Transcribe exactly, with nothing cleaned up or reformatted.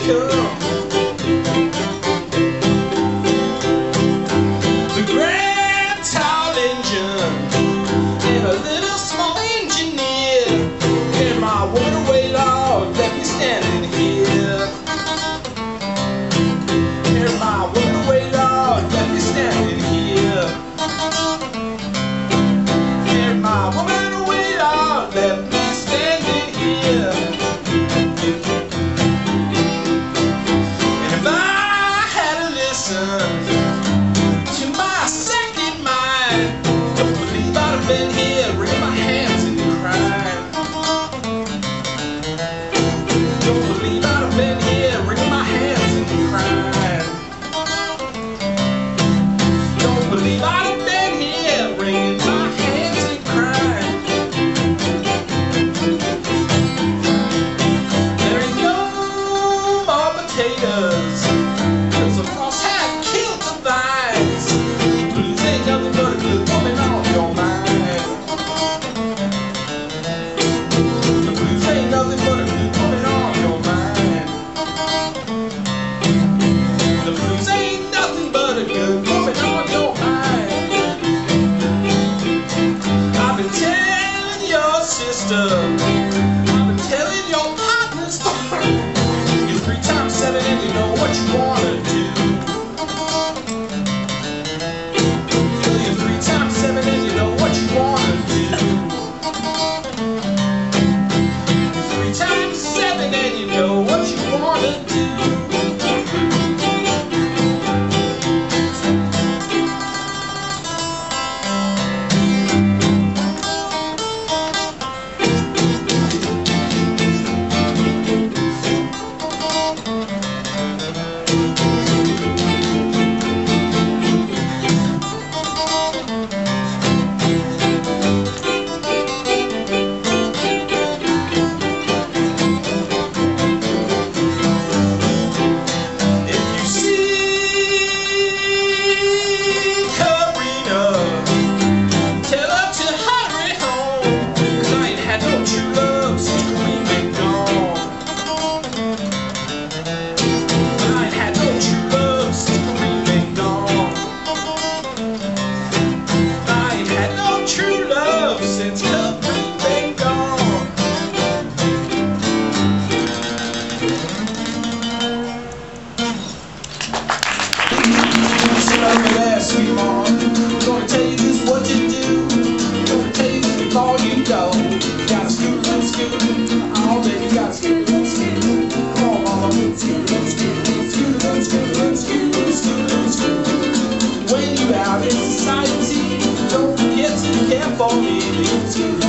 come. The grand tall engine and a little small engineer, and my waterway log left me standing here. And my waterway log left me standing here. And my waterway log left me standing here. And if I had listened to my second mind, don't believe I'd have been here wringing my hands and crying. Don't believe I'd have been here wringing my hands and crying. Don't believe I'd have been here wringing my hands and crying. There ain't no more potatoes, 'cause the frost had killed the vines. Blues ain't nothing but a good woman on your mind. The blues ain't nothing but a good woman on your mind. The blues ain't nothing but a good woman on your mind. I've been telling your sister, I've been telling your partners, you're three times seven and you know what you wanna do. You're three times seven and you know what you wanna do. You're three times seven and you know what you wanna do. Sweet mama, gonna tell you just what to do. Gonna tell you just before you go. Gotta scoot, let's scoot. All day you gotta scoot, let's scoot. Come on, mama, scoot, let's scoot. Scoot, let's scoot, let's scoot, let's scoot, let's scoot. When you out in society, don't forget to care for me. Scoot.